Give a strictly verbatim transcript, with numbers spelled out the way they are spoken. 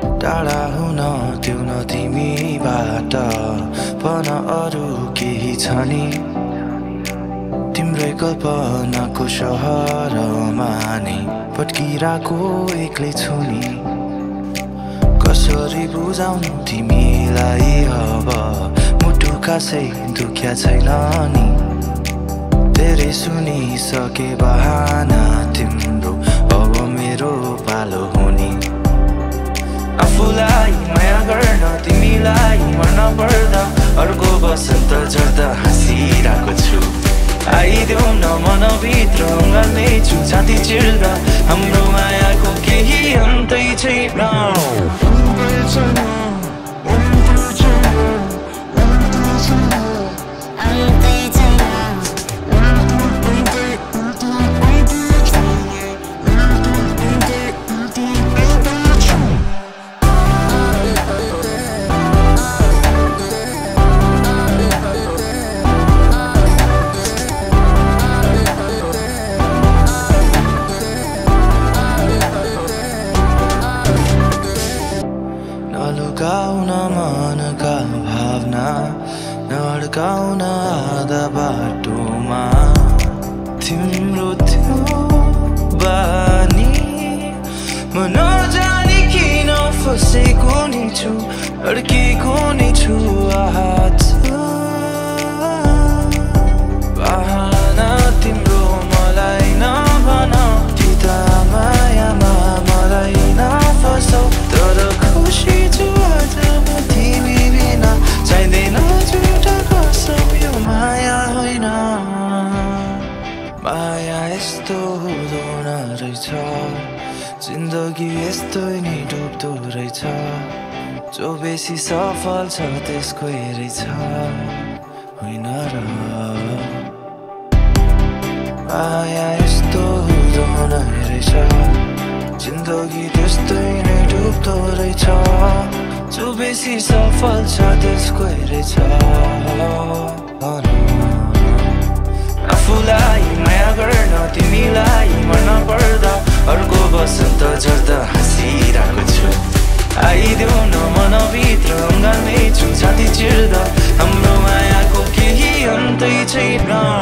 टाढा हुन त्यो न तिमीबाट पन अरू केही छ नि तिम्रै कल्पनाको सहरमा नि भट्किरहेको एक्लै छु नि कसरी बुझाउनु तिमीलाई अब मुटु खासै दुख्या छैन नि धेरै सुनिसके बहाना तिम्रो अब मेरो पालो हुने आफूलाई माया गर्न तिमीलाई मर्न पर्दा अर्को बसन्त झर्दा हाँसिरहेको छु आइदेऊ न मनभित्र गाल्दै छु छाती चिर्दा हाम्रो मायाको केही अन्तै छैन नलुकाउन मनका भावना नअड्काउन आधा बाटोमा तिम्रो त्यो बानी म नजानी किन फसेको नि छु अड्केको नि छु हात बहाना तिम्रो मलाई नभन तिता मायामा मलाई नफसाउ तर खुसी छु आज म तिमी बिना चाहिँदैन झुटा कसम यो माया होइन माया यस्तो हुँदैन रहेछ जिन्दगी यस्तो नै डुब्दो रहेछ जो बेसी सफल छ त्यसको रहेछ होइन र माया यस्तो हुँदैन रहेछ जिन्दगी त्यस्तै नै डुब्दो रहेछ जो बेसी सफल छ त्यसको रहेछ आफूलाई माया गर्न तिमीलाई मर्न पर्दा अर्को बसन्त झर्दा हाँसिरहेको छु आइदेऊ न मनभित्र गाल्दै छु छाती चिर्दा हाम्रो मायाको केही अन्तै छैन